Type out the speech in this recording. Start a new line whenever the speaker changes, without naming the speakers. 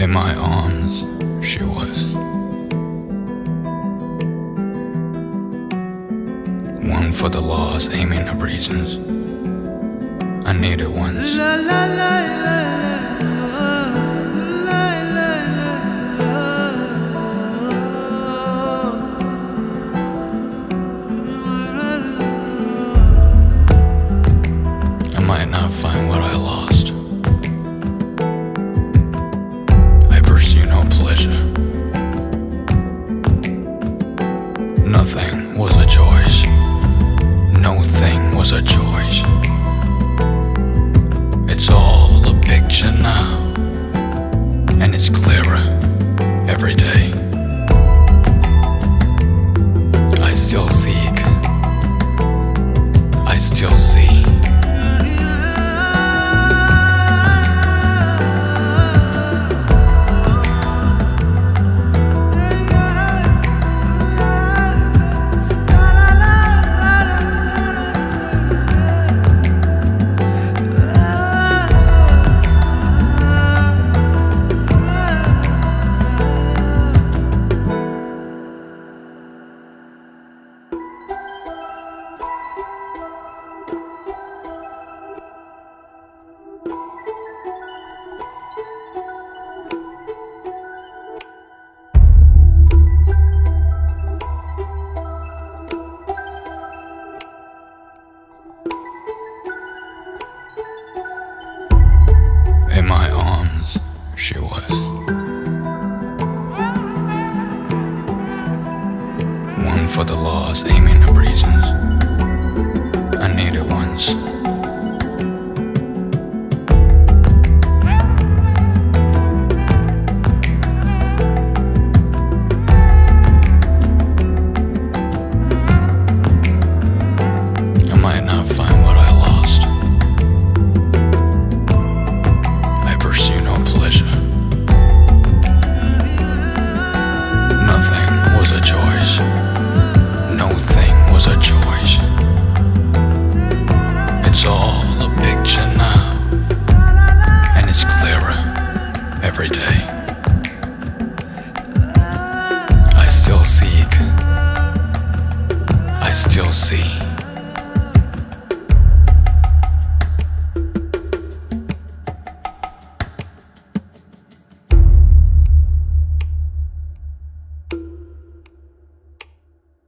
In my arms, she was. One for the laws, aiming at reasons. I needed once. I might not find what I lost. I pursue no pleasure. Nothing was a choice. No thing was a choice. It's all a picture now, and it's clearer every day. I still seek. I still see. In my arms, she was. One for the laws, aiming at reasons. I needed once. I might not find what I lost. Pursue no pleasure. Nothing was a choice. No thing was a choice. It's all a picture now, and it's clearer every day. I still seek. I still see.